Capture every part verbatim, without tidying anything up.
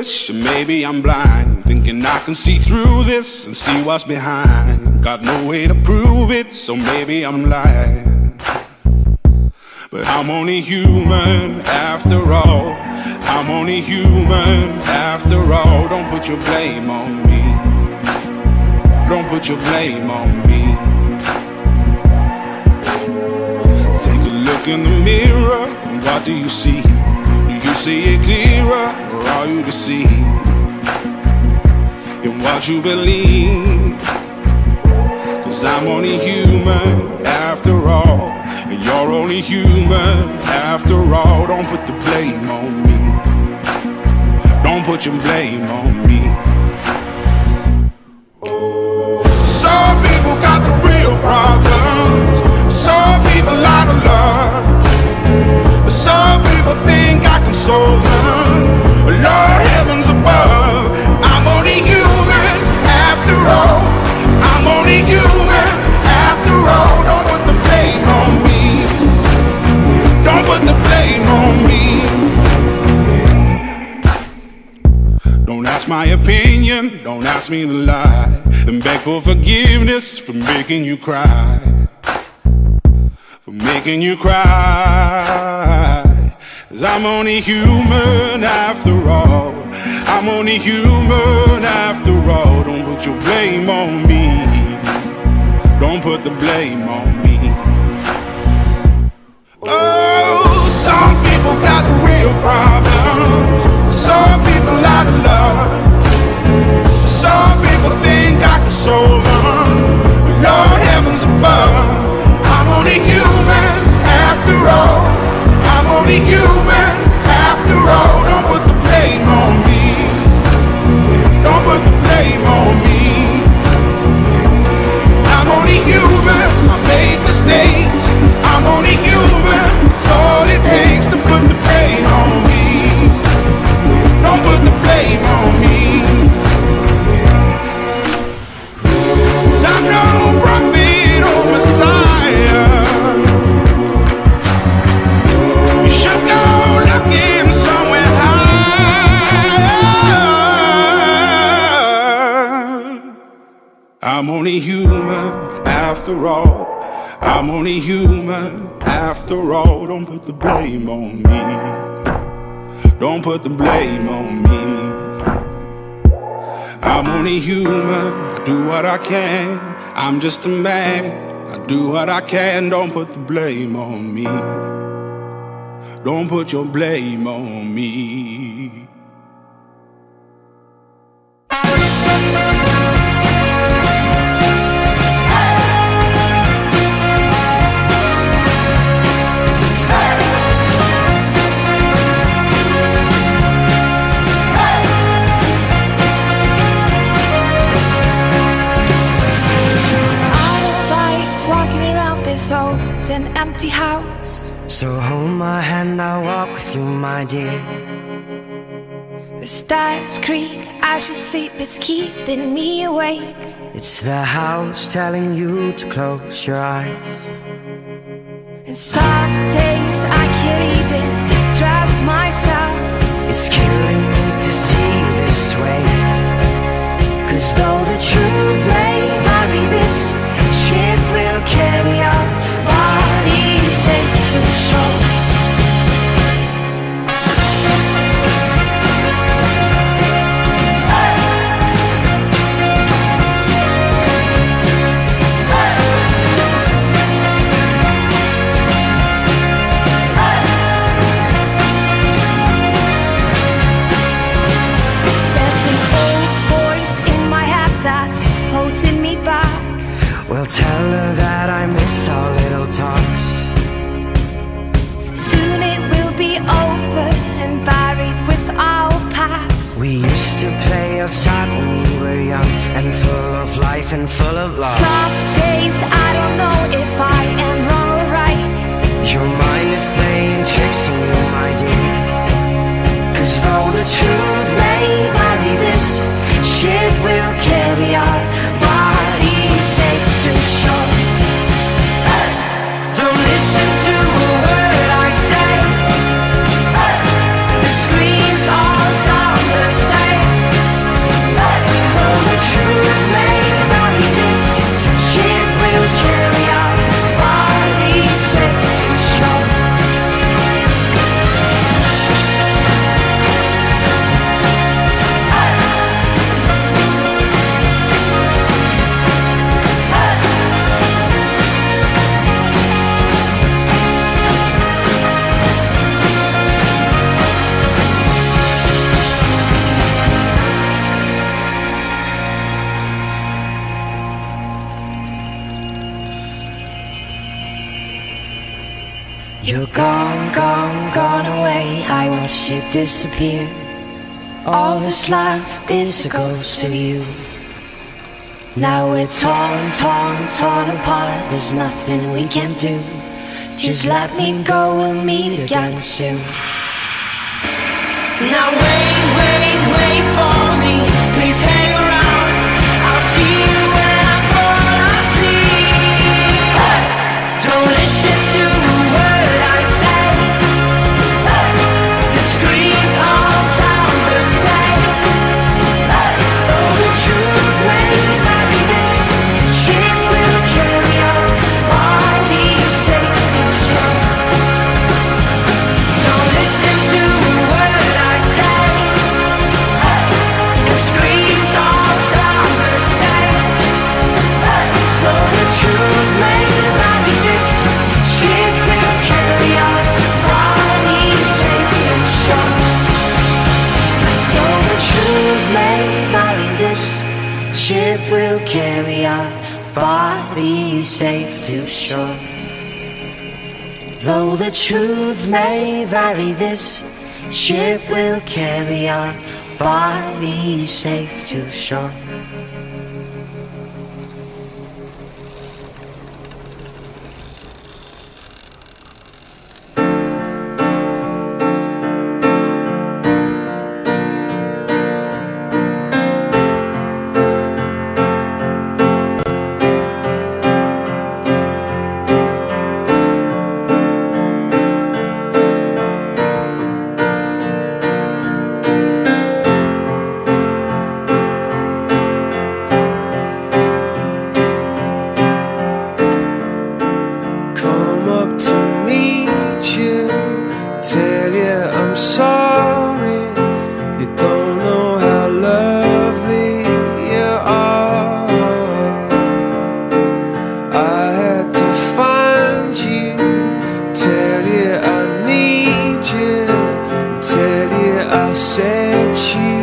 foolish, or maybe I'm blind, thinking I can see through this and see what's behind. Got no way to prove it, so maybe I'm lying. But I'm only human after all. I'm only human after all. Don't put your blame on me. Don't put your blame on me. Take a look in the mirror, and what do you see? Do you see it clearer, or are you deceived in what you believe? Cause I'm only human after all, and you're only human after all. Don't put the blame on me. Don't put your blame on me. Some people got the real problems. Some people out of love. Some people think I can solve them. Lord heavens above, I'm only human after all. I'm only human after all. Don't put the blame on me. Don't put the blame on me. Don't ask my opinion, don't ask me to lie, and beg for forgiveness for making you cry. For making you cry. Cause I'm only human after all. I'm only human after all. Don't put your blame on me. Don't put the blame on me. Oh, some people got the real problems. Some people out of love. Some people think I can solve them. Lord heavens above, I'm only human after all. I'm only human after all. Don't put the blame on me. Don't put the blame on me. I'm only human, I made mistakes. I'm only human, it's all it takes to put the blame on me. Don't put the blame on me. Cause I'm no prophet or Messiah. You should go looking somewhere higher. I'm only human after all. I'm only human after all. Don't put the blame on me. Don't put the blame on me. I'm only human, I do what I can. I'm just a man, I do what I can. Don't put the blame on me. Don't put your blame on me. An empty house. So hold my hand, I'll walk with you, my dear. The stars creak as you sleep, it's keeping me awake. It's the house telling you to close your eyes. And some days I can't even trust myself. It's killing me to see this way. Cause though the truth may vary, this ship will carry on. Body safe to the shore. There's an old voice in my head that's holding me back. Well, tell her that I miss our little talks. Soon it will be over and buried with our past. We used to play outside when we were young, and full of life and full of love. Some days I don't know if I am wrong or right. Your mind is playing tricks on you, my dear. Cause though the truth may vary, this ship will carry our bodies safe to shore. Don't listen to a word I say. The screams all sound the same. You're gone, gone, gone away. I watched you disappear. All that's left is a ghost of you. Now we're torn, torn, torn apart. There's nothing we can do. Just let me go, we'll meet again soon. Now wait, wait, wait for me. Please hang around. I'll see you when I fall asleep. Hey! Don't listen to a word I say. Hey! The screams all sound the same. Hey! Though the truth may vary, this ship will carry on. I'll be safe to shore. Don't listen to a word I say. Hey! The screams all sound the same. Hey! Though the truth may vary, this ship will carry on. I'll be safe to shore. Though the truth may vary, this ship will carry our body safe to shore. Though the truth may vary, this ship will carry our body safe to shore. Come up to meet you, tell you I'm sorry. You don't know how lovely you are. I had to find you, tell you I need you, tell you I set you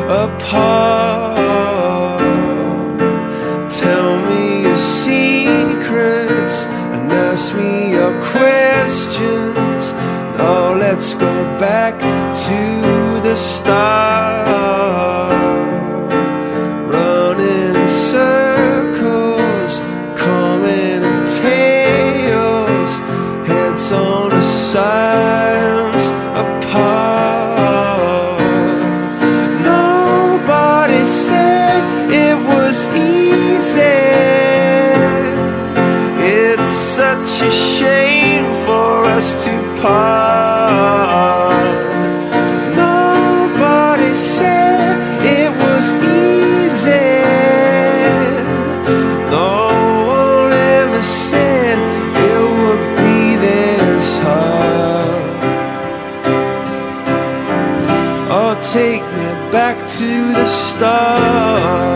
apart. Tell me your secrets and ask me your questions. Now let's go back to the start. Running in circles, coming in tails, heads on the sides apart. Nobody said it was easy. It's such a shame for us to part. Nobody said it was easy. No one ever said it would be this hard. Oh, take me back to the start.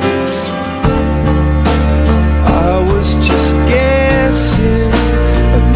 I was just guessing,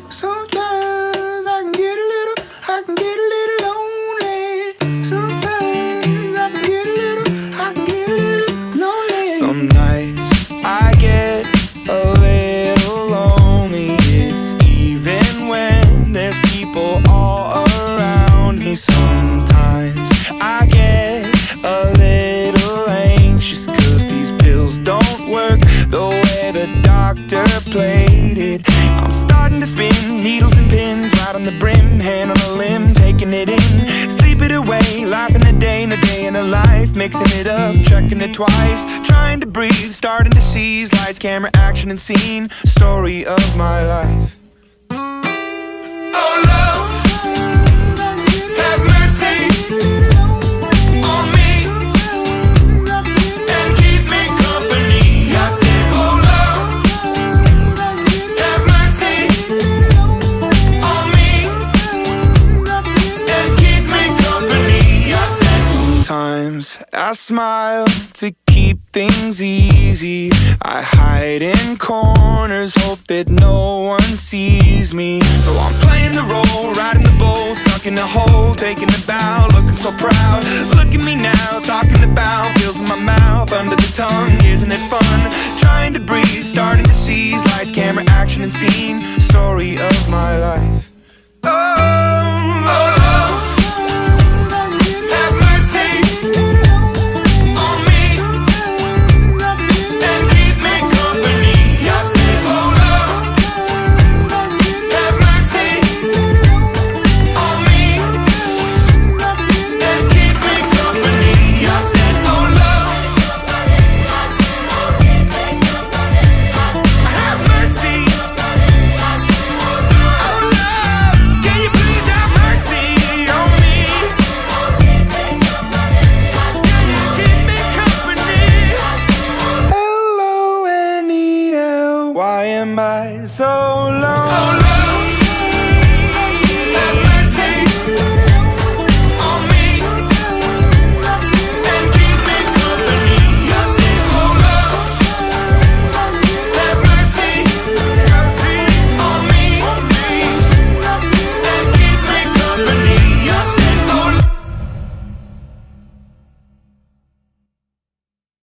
Sometimes I can get a little, I can get a little lonely. Sometimes I can get a little, I can get a little lonely. Some nights I get a little lonely. It's even when there's people all around me. Sometimes I get a little anxious, cause these pills don't work the way the doctor played it. I'm starting to spin needles and pins right on the brim, hand on a limb, taking it in, sleep it away, life in a day and a day in a life, mixing it up, checking it twice, trying to breathe, starting to seize lights, camera, action and scene, story of my life. Oh love, have mercy on me and keep me company. I said, oh love, have mercy on me and keep me company. I said, sometimes I smile to keep things easy. I hide in corners, hope that no one sees me. So I'm playing the role, riding the bull, stuck in a hole, taking a bow, looking so proud. Look at me now, talking about pills in my mouth, under the tongue, isn't it fun? Trying to breathe, starting to seize lights, camera, action and scene,